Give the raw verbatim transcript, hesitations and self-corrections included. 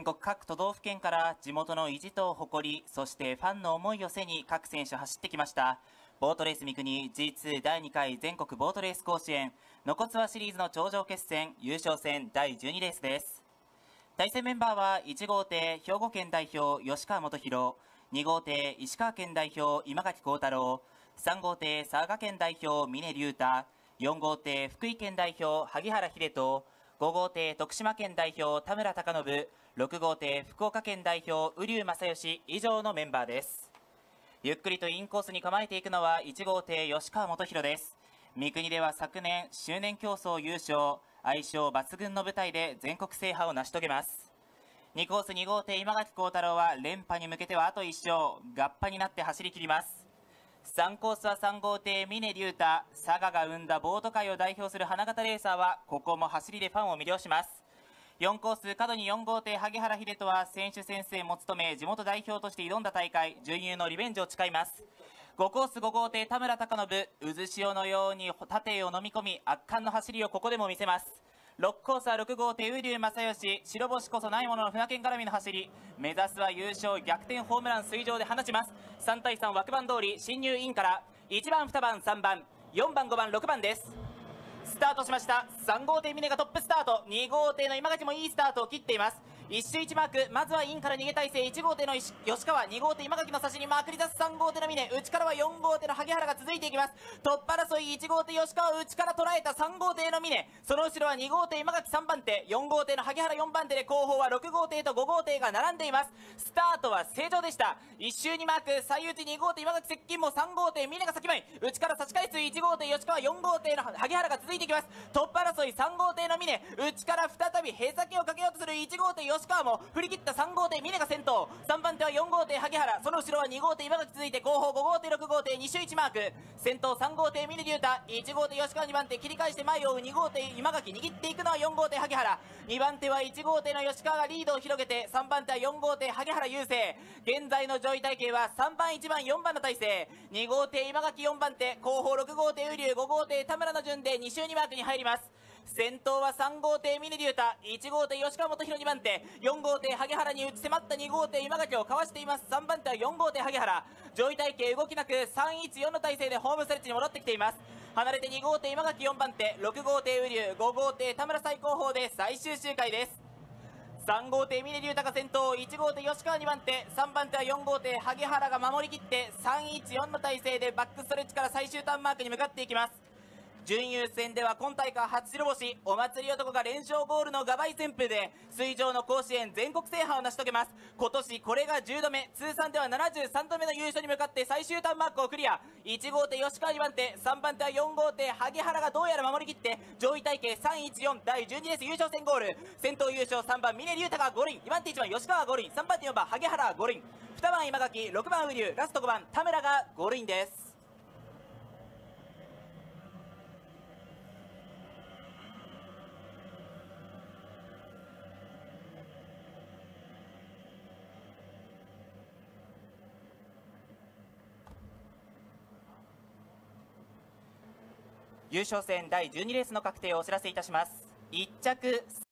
国各都道府県から地元の意地と誇り、そしてファンの思いを背に各選手走ってきました。ボートレース三国 ジーツー だいにかい全国ボートレース甲子園のこつわシリーズの頂上決戦優勝戦だいじゅうにレースです。対戦メンバーはいち号艇兵庫県代表吉川元宏、に号艇石川県代表今垣幸太郎、さん号艇佐賀県代表峰竜太、よん号艇福井県代表萩原秀人、ご号艇徳島県代表田村貴信、ろく号艇福岡県代表瓜生正義以上のメンバーです。ゆっくりとインコースに構えていくのはいち号艇吉川元宏です。三国では昨年周年競争優勝、相性抜群の舞台で全国制覇を成し遂げます。にコースに号艇今垣幸太郎は連覇に向けてはあといっ勝、合羽になって走り切ります。さんコースはさん号艇峰竜太、佐賀が生んだボート界を代表する花形レーサーはここも走りでファンを魅了します。よんコース角によん号艇萩原秀人は選手宣誓も務め地元代表として挑んだ大会準優のリベンジを誓います。ごコースご号艇田村貴信、渦潮のように縦を飲み込み圧巻の走りをここでも見せます。ろくコースはろく号艇瓜生正義、白星こそないものの船券絡みの走り、目指すは優勝、逆転ホームラン水上で放ちます。さん対さん枠番通り進入インからいちばんにばんさんばんよんばんごばんろくばんです。スタートしました。さん号艇峰がトップスタート、に号艇の今垣もいいスタートを切っています。一周一マーク、まずはインから逃げ体制、いち号艇の吉川、に号艇今垣の差しにまくり出すさん号艇の峰、内からはよん号艇の萩原が続いていきます。トップ争いいち号艇吉川を内から捉えたさん号艇の峰、その後ろはに号艇今垣さんばん手、よん号艇の萩原よんばん手で後方はろく号艇とご号艇が並んでいます。スタートは正常でした。一周にマーク、最内に号艇今垣接近もさん号艇峰が先前、内から差し返すいち号艇吉川、よん号艇の萩原が続いていきます。トップ争いさん号艇の峰、内から再びへさきをかけようとするいち号艇吉川も振り切ったさん号艇峰が先頭、さんばん手はよん号艇萩原、その後ろはに号艇今垣続いて後方ご号艇ろく号艇に周いちマーク、先頭さん号艇峰竜太、いち号艇吉川にばん手切り返して前を追うに号艇今垣、握っていくのはよん号艇萩原、にばん手はいち号艇の吉川がリードを広げてさんばん手はよん号艇萩原優勢、現在の上位体系はさんばんいちばんよんばんの体勢、に号艇今垣よんばん手、後方ろく号艇瓜生ご号艇田村の順でに周にマークに入ります。先頭はさん号艇峰竜太、いち号艇吉川元宏にばん手、よん号艇萩原に打ち迫ったに号艇今垣をかわしています。さんばん手はよん号艇萩原、上位体系動きなくさんいちよんの体勢でホームストレッチに戻ってきています。離れてに号艇今垣よんばん手、ろく号艇瓜生、ご号艇田村最後方で最終周回です。さん号艇峰竜太が先頭、いち号艇吉川にばん手、さんばん手はよん号艇萩原が守りきってさんいちよんの体勢でバックストレッチから最終ターンマークに向かっていきます。準優戦では今大会初白星、お祭り男が連勝ゴールのガバイ旋風で水上の甲子園全国制覇を成し遂げます。今年これがじゅうどめ、通算ではななじゅうさんどめの優勝に向かって最終ターンマークをクリア。いち号艇吉川にばん手、さんばん手はよん号艇萩原がどうやら守りきって上位体系さんいちよんだいじゅうにレース優勝戦ゴール。先頭優勝さんばん峰竜太がご輪、にばん手いちばん吉川がご輪、さんばん手よんばん萩原ご輪、にばん今垣、ろくばん瓜生、ラストごばん田村がご輪です。優勝戦だいじゅうにレースの確定をお知らせいたします。いっ着